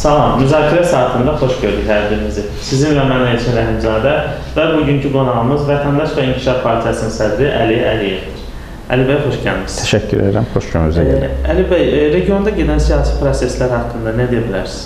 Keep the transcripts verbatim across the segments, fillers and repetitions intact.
Salam, müzakirə saatında xoş gördük hər birinizi. Sizinlə mən Elçin Rəhimzadə və bugünkü qonağımız Vətəndaş və İnkişaf Partiyasının sədri Əli Əliyevdir. Əli bəy, xoş gəlmişsiniz. Təşəkkür edirəm, xoş gününüzə gəlin. Əli bəy, regionda gedən siyasi proseslər haqqında nə deyə bilərsiniz?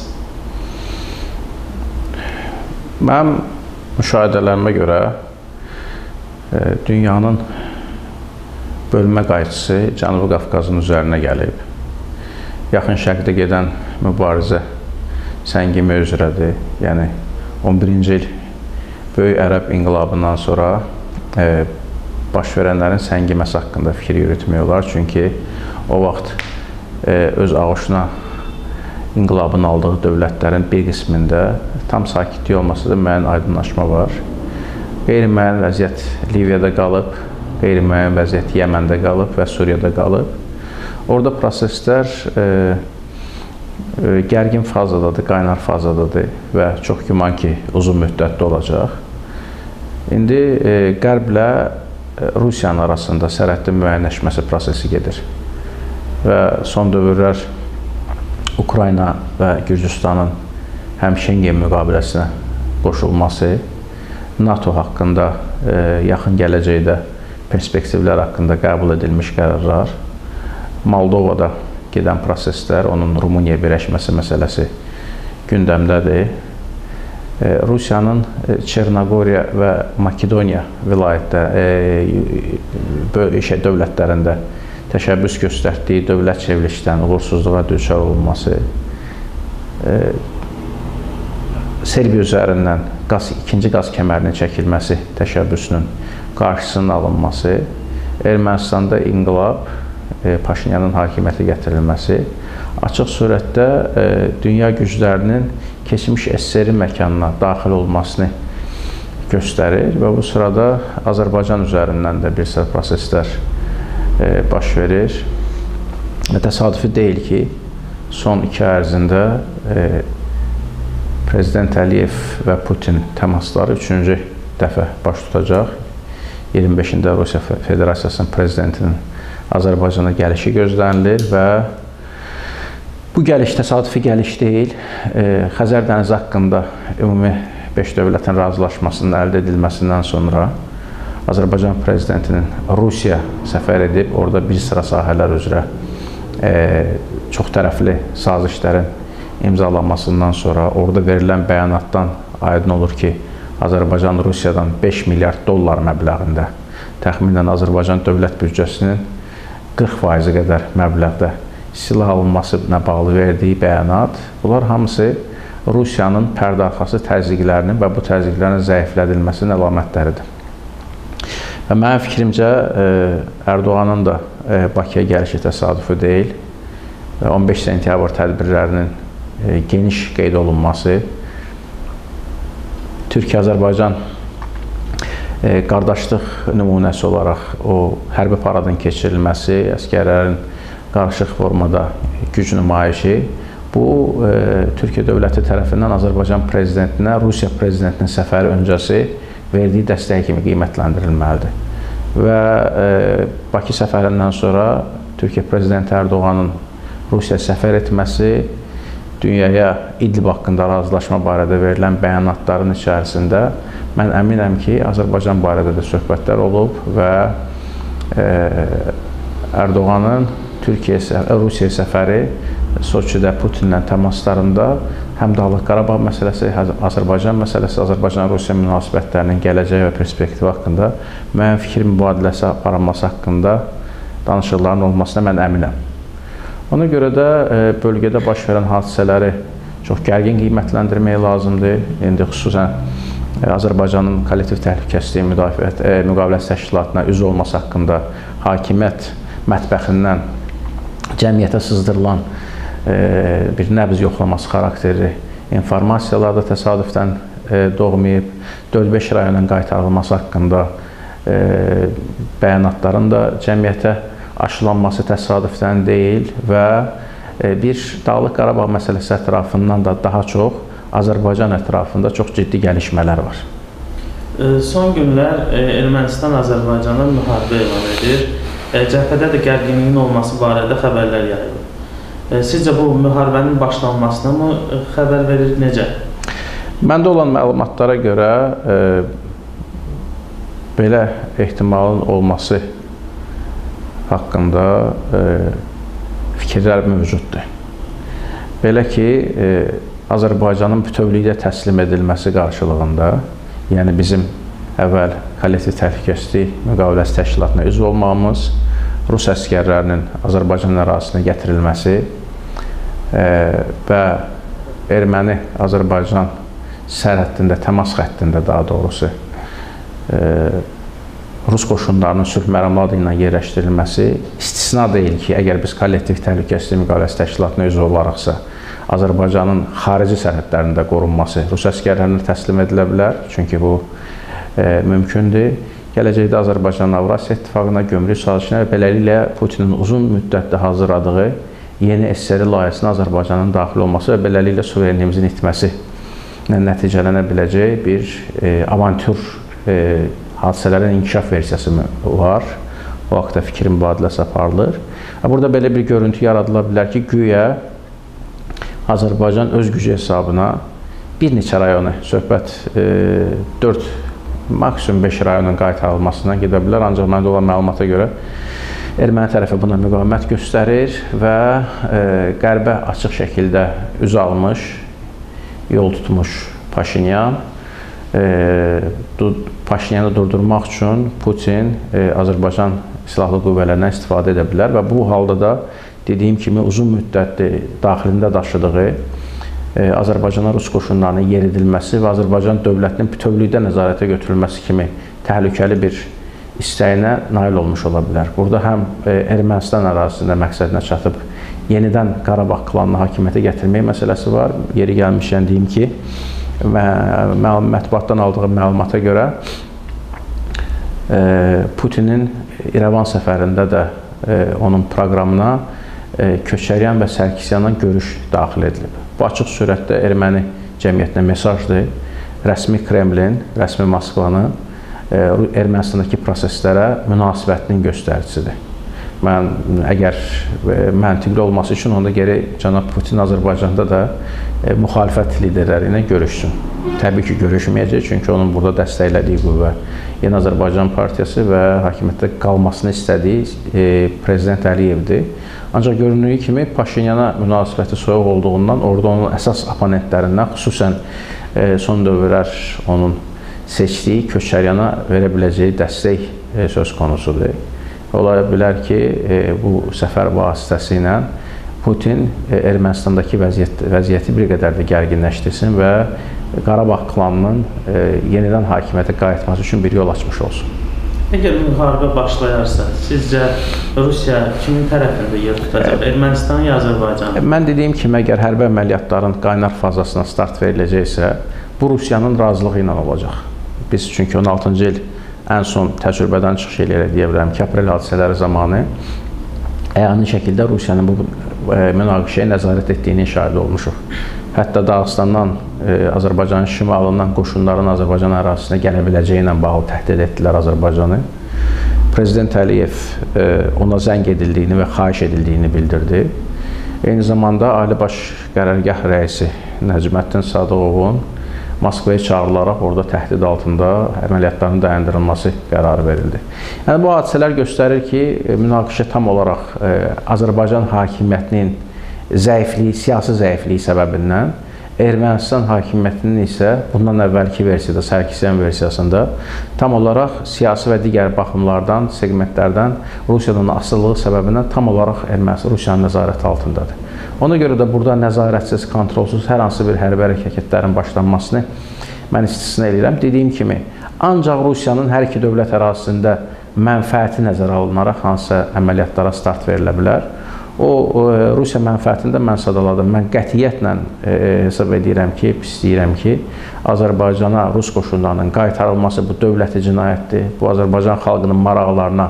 Mənim müşahidələrimə görə dünyanın bölmə qayçısı Cənubi Qafqazın üzərinə gəlib. Yaxın Şərqdə gedən mübarizə səngimə üzrədir. Yəni, on birinci il Böyük Ərəb İnqilabından sonra e, baş verənlərin səngiməsi haqqında fikir yürütmək olar. Çünki o vaxt e, öz ağuşuna inqilabın aldığı dövlətlərin bir qismində tam sakitlik olmasa da müəyyən aydınlaşma var. Qeyri-müəyyən vəziyyət Liviyada qalıb, qeyri-müəyyən vəziyyət Yəməndə qalıb və Suriyada qalıb. Orada proseslər e, e, gərgin fazadadır, qaynar fazadadır və çox güman ki, uzun müddətli olacaq. İndi e, Qərblə Rusiyanın arasında sərhədin müəyyənləşməsi prosesi gedir. Və son dövrlər Ukrayna və Gürcüstanın həm Şengen müqaviləsinə qoşulması, NATO haqqında e, yaxın gələcəkdə perspektivlər haqqında qəbul edilmiş qərarlar, Moldovada gedən proseslər, onun Rumıniya birləşməsi məsələsi gündəmdədir. Rusiyanın Çernogoriya və Makedoniya vilayətdə e, dövlətlərində təşəbbüs göstərdiyi dövlət çevrilişdən uğursuzluğa düçar olunması, e, Serbiya üzərindən qaz, ikinci qaz kəmərinin çəkilməsi təşəbbüsünün qarşısının alınması, Ermənistanda inqilab, Paşinyanın hakimiyyətə gətirilməsi açıq surətdə e, dünya güclərinin keçmiş S S R məkanına daxil olmasını göstərir və bu sırada Azərbaycan üzərindən də bir sıra proseslər e, baş verir. Və təsadüfi deyil ki, son iki ay ərzində e, Prezident Əliyev və Putin təmasları üçüncü dəfə baş tutacaq. iyirmi beşində Rusiya Federasiyasının prezidentinin Azərbaycana gəlişi gözlənilir və bu gəliş təsadüfi gəliş deyil. E, Xəzər dənizi haqqında ümumi beş dövlətin razılaşmasının əldə edilməsindən sonra Azərbaycan prezidentinin Rusiya səfər edib, orada bir sıra sahələr üzrə e, çox tərəfli sazişlərin imzalanmasından sonra orada verilən bəyanatdan aydın olur ki, Azərbaycan Rusiyadan beş milyard dollar məbləğində təxminən Azərbaycan dövlət büdcəsinin qırx faizi qədər məbləğdə silah alınmasına bağlı verdiyi bəyanat, bunlar hamısı Rusiyanın pərdəarxası təzyiqlərinin və bu təzyiqlərin zəiflədilməsinin əlamətləridir. Və mənim fikrimcə Ərdoğanın da Bakıya gəlişi təsadüfü deyil. on beş sentyabr tədbirlərinin geniş qeyd olunması, Türkiyə-Azərbaycan qardaşlıq nümunəsi olaraq o hərbi paradın keçirilməsi, əskərlərin qarışıq formada güc nümayişi, bu e, Türkiyə dövləti tərəfindən Azərbaycan prezidentinə Rusiya prezidentinin səfəri öncəsi verdiyi dəstək kimi qiymətləndirilməlidir. Və e, Bakı səfərindən sonra Türkiyə prezidenti Ərdoğanın Rusiya səfər etməsi, dünyaya İdlib haqqında razılaşma barədə verilən bəyanatların içərisində mən əminəm ki, Azərbaycan barədə də söhbətlər olub və e, Ərdoğanın Türkiyə, Rusiya səfəri Soçidə Putinlə təmaslarında həm Dağlıq Qarabağ məsələsi, Azərbaycan məsələsi, Azərbaycan-Rusiya münasibətlərinin gələcəyi və perspektivi haqqında müəyyən fikir mübadiləsi aparılması haqqında danışıqların olmasına mən əminəm. Ona görə də e, bölgədə baş verən hadisələri çox gərgin qiymətləndirmək lazımdır. İndi xüsusən e, Azərbaycanın kollektiv təhlükəsizlik müdafiət e, müqaviləsi təşkilatına üzv olması haqqında hakimiyyət mətbəxindən cəmiyyətə sızdırılan e, bir nəbz yoxlaması xarakterli informasiyalar da təsadüfdən e, doğmayıb. dörd beş rayonun qaytarılması haqqında e, bəyanatların da cəmiyyətə aşılanması təsadüfdən deyil və bir Dağlıq Qarabağ məsələsi ətrafından da daha çox Azərbaycan ətrafında çox ciddi gəlişmələr var. Son günlər Ermənistan Azərbaycana müharibə elan edir. Cəbhədə də gərginliyin olması barədə xəbərlər yayılır. Sizcə bu müharibənin başlanmasına mı xəbər verir, necə? Məndə olan məlumatlara görə e, belə ehtimalın olması haqqında e, fikirlər mövcuddur. Belə ki, e, Azərbaycanın bütövlükdə təslim edilməsi qarşılığında, yəni bizim əvvəl kollektiv təhlükəsizlik müqaviləsi təşkilatına üzv olmağımız, Rus əsgərlərinin Azərbaycan ərazisinə gətirilməsi e, və Erməni-Azərbaycan sərhəddində, təmas xəttində daha doğrusu e, Rus qoşunlarının sülh məramları ilə yerləşdirilməsi istisna deyil ki, əgər biz kollektiv təhlükəsizlik müqaviləsi təşkilatına üzv olaraqsa, Azərbaycanın xarici sərhədlərində qorunması Rus əsgərlərinə təslim edilə bilər, çünki bu e, mümkündür. Gələcəkdə Azərbaycan Avrasiya İttifaqına, gömrük sazişinə və beləliklə Putinin uzun müddətdə hazırladığı yeni S S R layihəsinə Azərbaycanın daxil olması və beləliklə suverenliyimizin itməsi ilə nəticələnə biləcək bir e, avantür e, hadisələrin inkişaf versiyası var. O haqda fikir mübadiləsi aparılır. Burada belə bir görüntü yaradıla bilər ki, güya Azərbaycan öz gücü hesabına bir neçə rayonu, söhbət e, dörd maksimum beş rayonun qaytarılmasına gedə bilər, ancaq məndə olan məlumata görə erməni tərəfi buna müqavimət göstərir və e, qərbə açıq şəkildə üz almış, yol tutmuş Paşinyan, e, Paşinyanı durdurmaq üçün Putin e, Azərbaycan silahlı qüvvələrindən istifadə edə bilər və bu halda da dediyim kimi uzun müddətli daxilində daşıdığı Azərbaycana Rus qoşunlarının yeridilməsi və Azərbaycan dövlətinin bütövlükdə nəzarətə götürülməsi kimi təhlükəli bir istəyinə nail olmuş ola bilər. Burada həm Ermənistan ərazisində məqsədinə çatıb yenidən Qarabağ klanını hakimiyyətə gətirmək məsələsi var. Yeri gəlmişkən deyim ki, mətbuatdan aldığı məlumata görə Putinin İrəvan səfərində də onun proqramına Köçəryan və Sərkisyanla görüş daxil edilib. Bu açıq surətdə erməni cəmiyyətinə mesajdır. Rəsmi Kremlin, rəsmi Moskvanın Ermənistandakı proseslərə münasibətinin göstəricisidir. Mən, əgər məntiqli olması üçün onda geri cənab Putin Azərbaycanda da müxalifət liderləri ilə görüşsün. Təbii ki, görüşməyəcək, çünki onun burada dəstəklədiyi qüvvə Yeni Azərbaycan Partiyası və hakimiyyətdə qalmasını istədiyi Prezident Əliyevdir. Ancaq göründüyü kimi Paşinyana münasibəti soyuq olduğundan orada onun əsas oponentlərindən, xüsusən son dövrlər onun seçdiyi Köçəryana verə biləcəyi dəstək söz konusudur. Ola bilər ki, bu səfər vasitəsilə Putin Ermənistandakı vəziyyət, vəziyyəti bir qədər də gərginləşdirsin və Qarabağ klanının yenidən hakimiyyətə qayıtması üçün bir yol açmış olsun. Əgər müharibə başlayarsa, sizcə Rusiya kimin tərəfində yer tutacaq? Ermənistan ya Azərbaycan? Mən dediyim kimi, əgər hərbi əməliyyatların qaynar fazasına start veriləcəksə, bu Rusiyanın razılığı ilə olacaq. Biz çünki on altıncı il ən son təcrübədən çıxış eləyərək deyə bilərəm ki, aprel hadisələri zamanı əyani şəkildə Rusiyanın bu münaqişəyə nəzarət etdiyini şahid olmuşuq. Hətta Dağıstandan, Azərbaycanın şimalından qoşunların Azərbaycan ərazisinə gələ biləcəyi ilə bağlı təhdid etdilər Azərbaycanı. Prezident Əliyev ona zəng edildiyini və xahiş edildiyini bildirdi. Eyni zamanda Ali Baş Qərargah rəisi Nəcməddin Sadıqovun Moskvaya çağırılaraq orada təhdid altında əməliyyatların dayandırılması qərarı verildi. Yəni, bu hadisələr göstərir ki, münaqişə tam olaraq Azərbaycan hakimiyyətinin zəifliyi, siyasi zəifliyi səbəbindən Ermənistan hakimiyyətinin isə bundan əvvəlki versiyada, Sərkisyan versiyasında tam olaraq siyasi və digər baxımlardan, segmentlərdən Rusiyanın asılılığı səbəbindən tam olaraq Ermənistan Rusiyanın nəzarəti altındadır. Ona görə də burada nəzarətsiz, kontrolsuz hər hansı bir hərbi hərəkətlərin başlanmasını mən istisna edirəm. Dediyim kimi, ancaq Rusiyanın hər iki dövlət ərazisində mənfəəti nəzərə alınaraq hansısa əməliyyatlara start verilə bilər. O, Rusiya mənfəətində mən sadaladım. Mən qətiyyətlə hesab edirəm ki, istəyirəm ki, Azərbaycana Rus qoşunlarının qaytarılması bu dövləti cinayətdir. Bu, Azərbaycan xalqının maraqlarına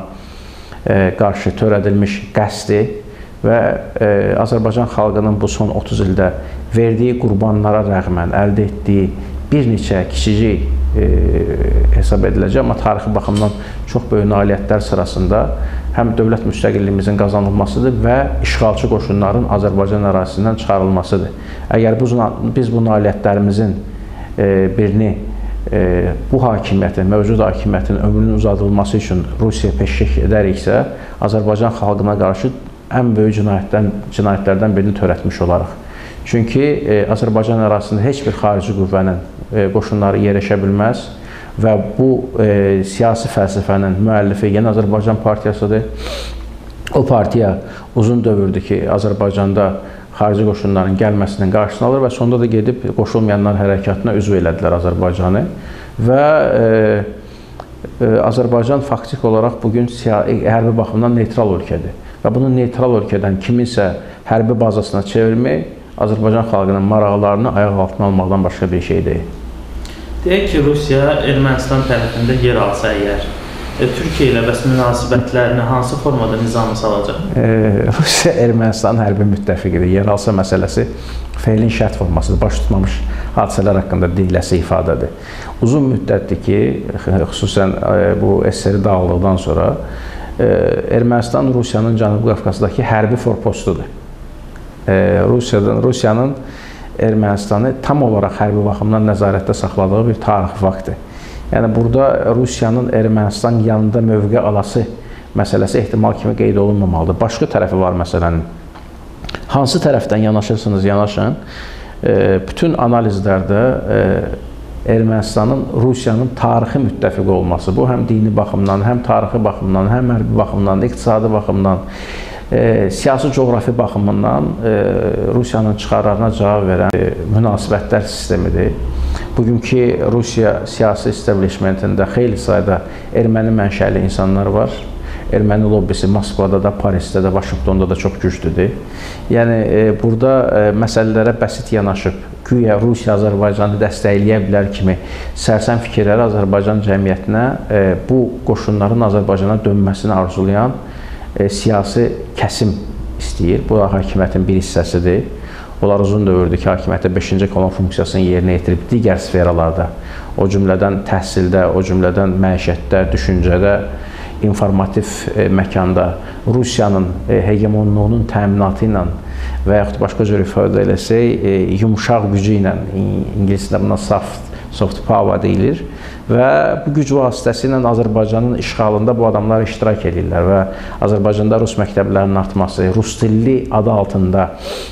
qarşı törədilmiş qəsdi və e, Azərbaycan xalqının bu son otuz ildə verdiyi qurbanlara rəğmən əldə etdiyi bir neçə kiçicik e, hesab ediləcək, amma tarixi baxımdan çox böyük nailiyyətlər sırasında həm dövlət müstəqilliyimizin qazanılmasıdır və işğalçı qoşunların Azərbaycan ərazisindən çıxarılmasıdır. Əgər bu, biz bu nailiyyətlərimizin e, birini e, bu hakimiyyətin, mövcud hakimiyyətin ömrünün uzadılması üçün Rusiya peşkək edəriksə, Azərbaycan xalqına qarşı ən böyük cinayətdən, cinayətlərdən birini törətmiş olaraq. Çünki e, Azərbaycan ərazisində heç bir xarici qüvvənin e, qoşunları yerləşə bilməz və bu e, siyasi fəlsəfənin müəllifi Yeni Azərbaycan Partiyasıdır. O partiya uzun dövrdür ki, Azərbaycanda xarici qoşunların gəlməsinin qarşısını alır və sonunda da gedib qoşulmayanlar hərəkatına üzv elədilər Azərbaycanı və e, e, Azərbaycan faktik olaraq bugün hərbi baxımdan neytral ölkədir və bunu neytral ölkədən kiminsə hərbi bazasına çevirmək Azərbaycan xalqının maraqlarını ayaq altına almaqdan başqa bir şey deyil. Deyək ki, Rusiya Ermənistan tərəfində yer alsa əgər, e, Türkiyə ilə bəs münasibətlərini hansı formada nizamı salacaq? E, Rusiya Ermənistanın hərbi müttəfiqidir. Yer alsa məsələsi feilin şərt formasıdır. Baş tutmamış hadisələr haqqında deyiləsi ifadədir. Uzun müddətdir ki, xüsusən e, bu S S R dağıldıqdan sonra e, Ermənistan Rusiyanın Cənubi Qafqazdakı hərbi forpostudur. Rusiyadan, Rusiyanın Ermənistanı tam olaraq hərbi baxımdan nəzarətdə saxladığı bir tarixi faktdır. Yəni, burada Rusiyanın Ermənistan yanında mövqe alası məsələsi ehtimal kimi qeyd olunmamalıdır. Başqa tərəfi var məsələnin. Hansı tərəfdən yanaşırsınız, yanaşın. Bütün analizlərdə Ermənistanın Rusiyanın tarixi müttəfiqi olması, bu həm dini baxımdan, həm tarixi baxımdan, həm hərbi baxımdan, iqtisadi baxımdan, E, siyasi coğrafi baxımından e, Rusiyanın çıxarlarına cavab verən e, münasibətlər sistemidir. Bugünkü Rusiya siyasi establishmentində xeyli sayda erməni mənşəli insanlar var. Erməni lobbisi Moskvada da, Parisdə də, Vaşinqtonda da çox güclüdür. Yəni, e, burada e, məsələlərə bəsit yanaşıb, güya Rusiya Azərbaycanı dəstəkləyə bilər kimi sərsəm fikirləri Azərbaycan cəmiyyətinə e, bu qoşunların Azərbaycana dönməsini arzulayan E, siyasi kəsim istəyir. Bu da hakimiyyətin bir hissəsidir. Onlar uzun dövrdür ki, hakimiyyətə beşinci kolon funksiyasını yerinə yetirib digər sferalarda, o cümlədən təhsildə, o cümlədən məişətdə, düşüncədə, informativ e, məkanda Rusiyanın e, hegemonluğunun təminatı ilə və yaxud başqa cür ifadə eləsək, e, yumuşaq gücü ilə, ingiliscə buna soft, soft power deyilir və bu güc vasitəsilə Azərbaycanın işğalında bu adamlar iştirak edirlər və Azərbaycanda rus məktəblərinin artması, rus dilli adı altında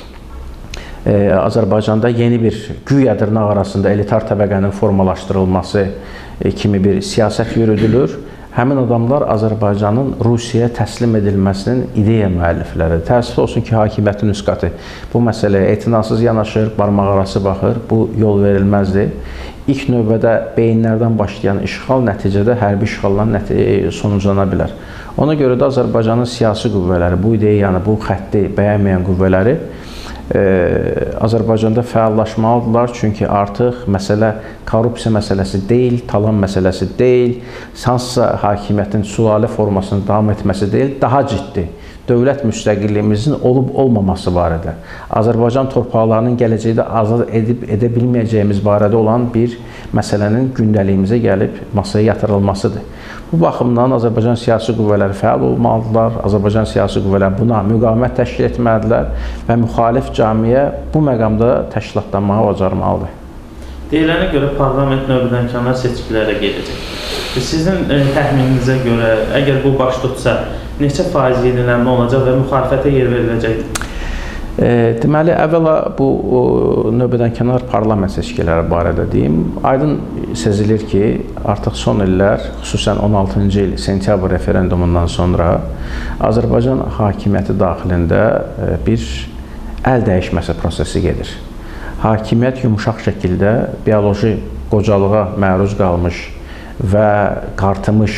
e, Azərbaycanda yeni bir güya dırnaq arasında elitar təbəqənin formalaşdırılması e, kimi bir siyasət yürüdülür. Həmin adamlar Azərbaycanın Rusiyaya təslim edilməsinin ideya müəllifləridir. Təəssüf olsun ki, hakimiyyətin üst qatı bu məsələyə etinasız yanaşır, barmaq arası baxır, bu yol verilməzdir. İlk növbədə beyinlərdən başlayan işğal nəticədə hərbi işğalların sonuclana bilər. Ona görə də Azərbaycanın siyasi qüvvələri, bu ideyanı, bu xətti bəyənməyən qüvvələri e, Azərbaycanda fəallaşmalıdırlar. Çünki artıq məsələ korrupsiya məsələsi deyil, talan məsələsi deyil, hansısa hakimiyyətin sülalə formasının davam etməsi deyil, daha ciddi dövlət müstəqilliyimizin olub-olmaması barədə, Azərbaycan torpaqlarının gələcəkdə azad edib edə bilməyəcəyimiz barədə olan bir məsələnin gündəliyimizə gəlib masaya yatırılmasıdır. Bu baxımdan Azərbaycan siyasi qüvvələri fəal olmalıdırlar, Azərbaycan siyasi qüvvələri buna müqavimət təşkil etməlidirlər və müxalif camiyə bu məqamda təşkilatlanmağı bacarmalıdır. Deyilənə görə parlament növbədənkənar seçkilərə gedəcək. Sizin e, təxmininizə görə, əgər bu baş tutsa, neçə faiz yenilənmə olacaq və müxalifətə yer veriləcək? E, deməli, əvvəla bu növbədənkənar parlament seçkiləri barədə deyim. Aydın sezilir ki, artıq son illər, xüsusən on altıncı il sentyabr referendumundan sonra Azərbaycan hakimiyyəti daxilində bir əl dəyişməsi prosesi gedir. Hakimiyyət yumuşaq şəkildə bioloji qocalığa məruz qalmış və qartımış,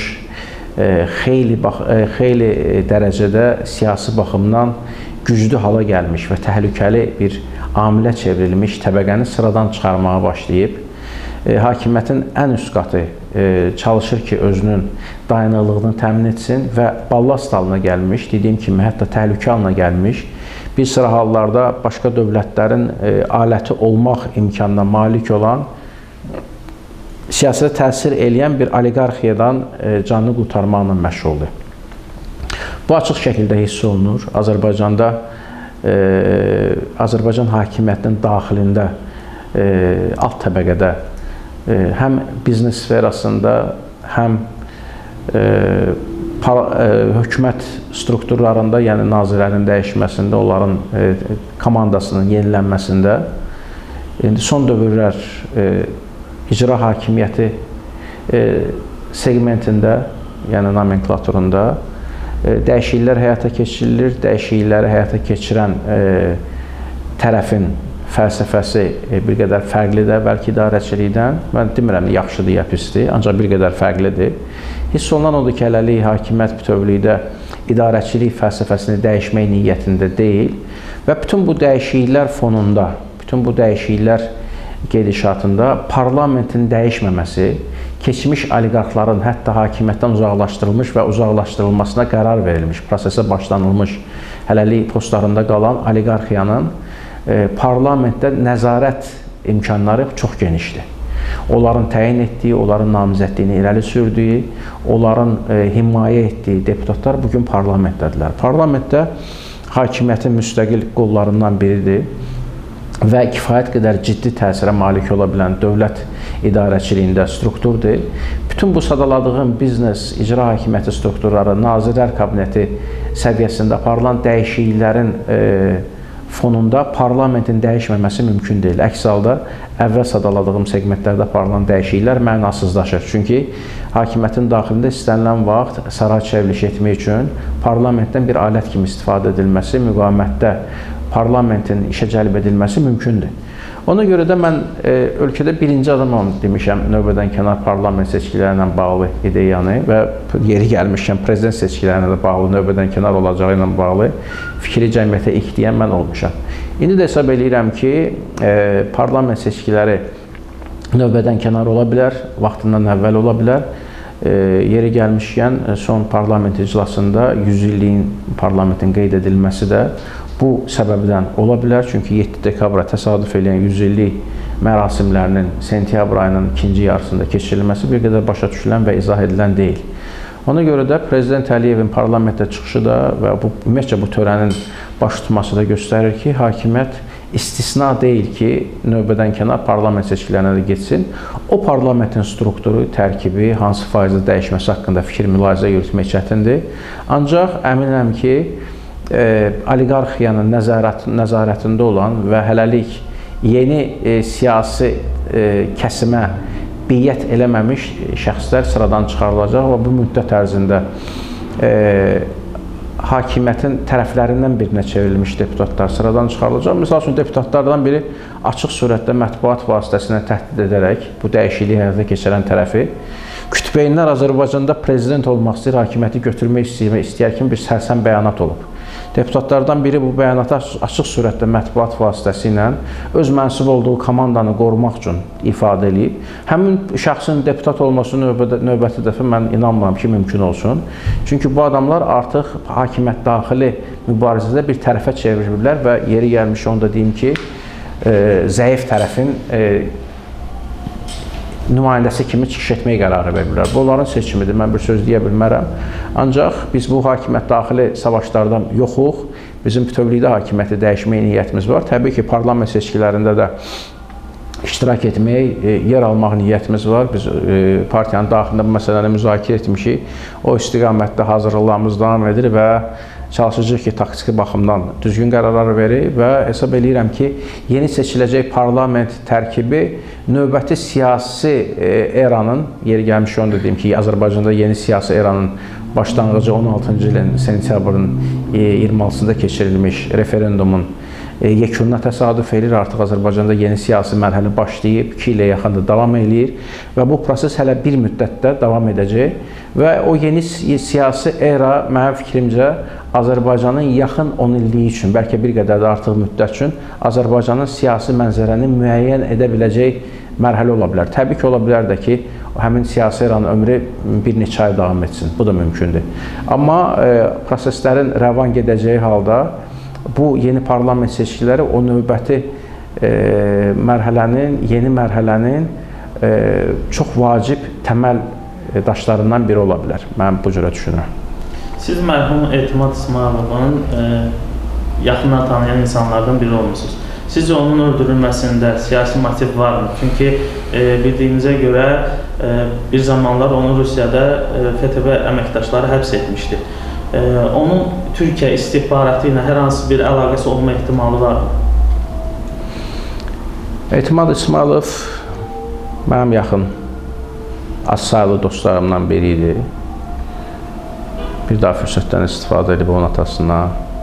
xeyli, xeyli dərəcədə siyasi baxımdan güclü hala gəlmiş və təhlükəli bir amilə çevrilmiş təbəqəni sıradan çıxarmağa başlayıb. Hakimiyyətin ən üst qatı çalışır ki, özünün dayanıqlığını təmin etsin və ballast halına gəlmiş, dediyim kimi, hətta təhlükə halına gəlmiş, bir sıra hallarda başqa dövlətlərin aləti olmaq imkanına malik olan siyasətə təsir eləyən bir oliqarxiyadan canını qurtarmaqla məşğuldur. Bu açıq şəkildə hiss olunur. Azərbaycanda, Azərbaycan hakimiyyətinin daxilində, alt təbəqədə, həm biznes sferasında, həm hökumət strukturlarında, yəni nazirlərin dəyişməsində, onların komandasının yenilənməsində, indi son dövrlər icra hakimiyyəti segmentində, yəni nomenklaturunda dəyişikliklər həyata keçirilir. Dəyişiklikləri həyata keçirən tərəfin fəlsəfəsi bir qədər fərqlidir bəlkə idarəçilikdən. Mən demirəm, yaxşıdır ya pisdir, ancaq bir qədər fərqlidir. Hiss olunan odur ki, hələlik hakimiyyət bütövlükdə idarəçilik fəlsəfəsini dəyişmək niyyətində deyil və bütün bu dəyişikliklər fonunda, bütün bu dəyişikliklər gedişatında parlamentin dəyişməməsi, keçmiş oliqarxların hətta hakimiyyətdən uzaqlaşdırılmış və uzaqlaşdırılmasına qərar verilmiş, prosesə başlanılmış, hələlik postlarında qalan oliqarxiyanın parlamentdə nəzarət imkanları çox genişdir. Onların təyin etdiyi, onların namizədliyini irəli sürdüyü, onların himayə etdiyi deputatlar bugün parlamentdədirlər. Parlamentdə hakimiyyətin müstəqil qollarından biridir və kifayət qədər ciddi təsirə malik ola bilən dövlət idarəçiliyində strukturdur. Bütün bu sadaladığım biznes, icra hakimiyyəti strukturları, Nazirlər Kabineti səviyyəsində aparılan dəyişikliklərin fonunda parlamentin dəyişməməsi mümkün deyil. Əks halda əvvəl sadaladığım segmentlərdə aparılan dəyişikliklər mənasızlaşır. Çünki hakimiyyətin daxilində istənilən vaxt saray çevriliş etmək üçün parlamentdən bir alət kimi istifadə edilməsi, müqavimətdə parlamentin işə cəlb edilməsi mümkündür. Ona görə də mən e, ölkədə birinci adamam demişəm növbədən kənar parlament seçkiləri ilə bağlı ideyanı və yeri gəlmişkən prezident seçkiləri ilə bağlı növbədən kənar olacağı ilə bağlı fikri cəmiyyətə ilk deyən mən olmuşam. İndi də hesab edirəm ki, e, parlament seçkiləri növbədən kənar ola bilər, vaxtından əvvəl ola bilər. E, yeri gəlmişkən son parlament iclasında yüz illiyin parlamentin qeyd edilməsi də bu səbəbdən ola bilər. Çünki yeddi dekabra təsadüf edən yüz illik mərasimlərinin sentyabr ayının ikinci yarısında keçirilməsi bir qədər başa düşülən və izah edilən deyil. Ona görə də Prezident Əliyevin parlamentdə çıxışı da və bu, ümumiyyətcə bu törənin baş tutması da göstərir ki, hakimiyyət istisna deyil ki, növbədən kənar parlament seçkilərinə də geçsin. O parlamentin strukturu, tərkibi, hansı faizdə dəyişməsi haqqında fikir mülahizə yürütmək çətindir. Ancaq əminəm ki, E, oliqarxiyanın nəzarət, nəzarətində olan və hələlik yeni e, siyasi e, kəsimə biyyət eləməmiş şəxslər sıradan çıxarılacaq və bu müddət ərzində e, hakimiyyətin tərəflərindən birinə çevrilmiş deputatlar sıradan çıxarılacaq. Misal üçün, deputatlardan biri açıq surətdə mətbuat vasitəsilə təhdid edərək bu dəyişikliyi həyata keçirən tərəfi kütbeyinlər Azərbaycanda prezident olmaq istəyir, hakimiyyəti götürmək istəyər kimi bir sərsəm bəyanat olub. Deputatlardan biri bu bəyanatı açıq surətdə mətbuat vasitəsi ilə öz mənsub olduğu komandanı qorumaq üçün ifadə edib. Həmin şəxsin deputat olması növbəti, növbəti dəfə mən inanmıram ki, mümkün olsun. Çünki bu adamlar artıq hakimiyyət daxili mübarizədə bir tərəfə çevrilirlər və yeri gəlmiş onu da deyim ki, e, zəif tərəfin e, nümayəndəsi kimi çıxış etmək qərarı verirlər. Bu, onların seçimidir, mən bir söz deyə bilmərəm. Ancaq biz bu hakimiyyət daxili savaşlardan yoxuq. Bizim bütövlükdə hakimiyyəti dəyişmək niyyətimiz var. Təbii ki, parlament seçkilərində də iştirak etmək, yer almaq niyyətimiz var. Biz partiyanın daxilində bu məsələni müzakirə etmişik. O istiqamətdə hazırlıqlarımız davam edir və çalışacaq ki, taktiki baxımdan düzgün qərarlar verir və hesab edirəm ki, yeni seçiləcək parlament tərkibi növbəti siyasi eranın, yeri gəlmiş onu da deyim ki, Azərbaycanda yeni siyasi eranın başlanğıcı on altıncı ilin sentyabrın iyirmi altısında keçirilmiş referendumun yekununa təsadüf edir. Artıq Azərbaycanda yeni siyasi mərhələ başlayıb, iki ilə yaxında davam edir və bu proses hələ bir müddətdə davam edəcək və o yeni siyasi era mənim fikrimcə Azərbaycanın yaxın on illiyi üçün, bəlkə bir qədər də artıq müddət üçün Azərbaycanın siyasi mənzərəni müəyyən edə biləcək mərhələ ola bilər. Təbii ki, ola bilər də ki, həmin siyasi eranın ömrü bir neçə ay davam etsin. Bu da mümkündür. Amma e, proseslərin rəvan gedəcəyi halda bu yeni parlament seçkiləri o növbəti e, mərhələnin, yeni mərhələnin çox vacib təməl daşlarından biri ola bilər. Mən bu cürə düşünürəm. Siz mərhum Etimad İsmayılovun yaxından tanıyan insanlardan biri olmuşsunuz. Sizcə onun öldürülməsində siyasi motiv varmı? Çünki bildiyimizə görə bir zamanlar onu Rusiyada F T V əməkdaşları həbs etmişdi. Onun Türkiyə istihbaratı ilə hər hansı bir əlaqəsi olma ehtimalı varmı? Etimad İsmayılov mənim yaxın, az sayılı dostlarımdan biri idi. Bir daha fürsətdən istifadə edib onun atasına,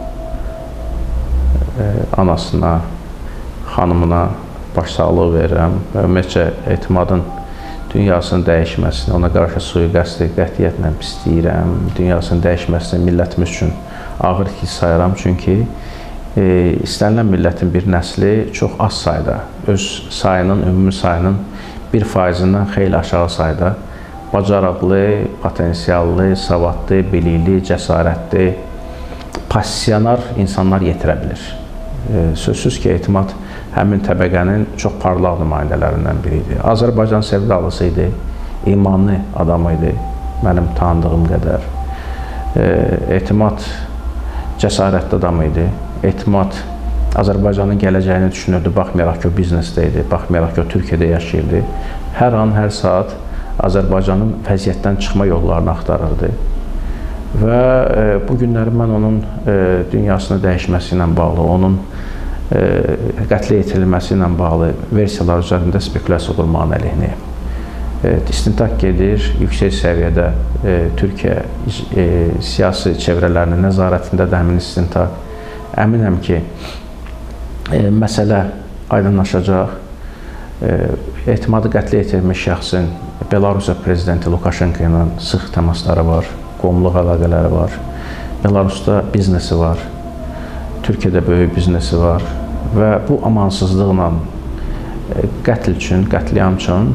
anasına, xanımına başsağlığı verirəm və ümumiyyətcə Etimadın dünyasının dəyişməsini, ona qarşı sui-qəsdi qətiyyətlə pisləyirəm. Dünyasının dəyişməsini millətimiz üçün ağır ki sayıram. Çünki e, istənilən millətin bir nəsli çox az sayda, öz sayının, ümumi sayının bir faizindən xeyli aşağı sayda bacarıqlı, potensiallı, savadlı, bilikli, cəsarətli, passionar insanlar yetirə bilir. E, sözsüz ki, Etimad həmin təbəqənin çox parlaq nümayəndələrindən biri idi. Azərbaycan sevdalısı idi, imanlı adam idi, mənim tanıdığım qədər. E, Etimad cəsarətli adam idi. Etimad Azərbaycanın gələcəyini düşünürdü, baxmayaraq ki, o biznesdə idi, baxmayaraq ki, o Türkiyədə yaşayırdı. Hər an, hər saat Azərbaycanın vəziyyətdən çıxma yollarını axtarırdı. Və e, bu günləri mən onun e, dünyasını dəyişməsi ilə bağlı, onun e, qətlə yetirilməsi ilə bağlı versiyalar üzərində spekulyasiya qurmağın əleyhinəyəm. E, istintaq gedir, yüksək səviyyədə e, Türkiyə e, siyasi çevrələrinin nəzarətində də həmin istintaq. Əminəm ki, e, məsələ aydınlaşacaq. E, Etimadı qətlə yetirmiş şəxsin Belarusiya prezidenti Lukashenko ilə sıx təmasları var, qonumluq əlaqələri var. Belarusda biznesi var, Türkiyədə böyük biznesi var və bu amansızlıqla qətl üçün, qətliam üçün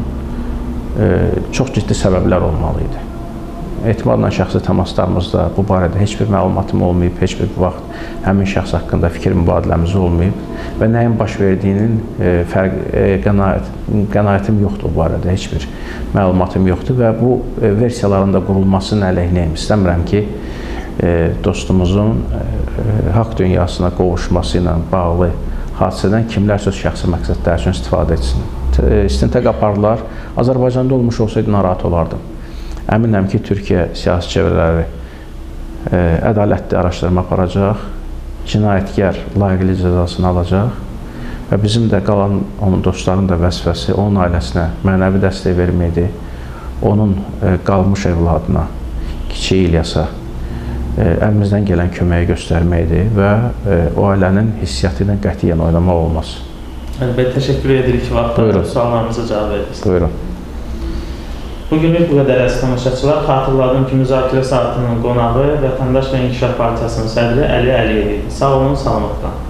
çox ciddi səbəblər olmalı idi. Etimadla şəxsi təmaslarımızda bu barədə heç bir məlumatım olmayıb, heç bir vaxt həmin şəxs haqqında fikir mübadiləmiz olmayıb və nəyin baş verdiyinin fərq, qənaət, qənaətim yoxdur bu barədə, heç bir məlumatım yoxdur və bu versiyaların da qurulmasının əleyhinəyim. İstəmirəm ki, dostumuzun haqq dünyasına qovuşması ilə bağlı hadisədən kimlər söz şəxsi məqsədlər üçün istifadə etsin. İstintaq apardılar. Azərbaycanda olmuş olsaydı narahat olardım. Əminəm ki, Türkiyə siyasi çevrələri ədalətli araşdırma aparacaq, cinayətkar layiqli cəzasını alacaq və bizim də qalan onun dostlarının da vəzifəsi onun ailəsinə mənəvi dəstək verməkdir, onun qalmış evladına, kiçik İlyasa əlimizdən gələn köməyi göstərməkdir və o ailənin hissiyatı ilə qətiyyən oynamaq olmaz. Əlbəttə, təşəkkür edirik ki, vaxtda suallarımıza cavab verirsiniz. Buyurun. Bugünlük bu qədər əziz tamaşaçılar. Xatırladım ki, müzakirə saatının qonağı Vətəndaş və İnkişaf Partiyasının sədri Əli Əliyev idi. Sağ olun, salamat qalın.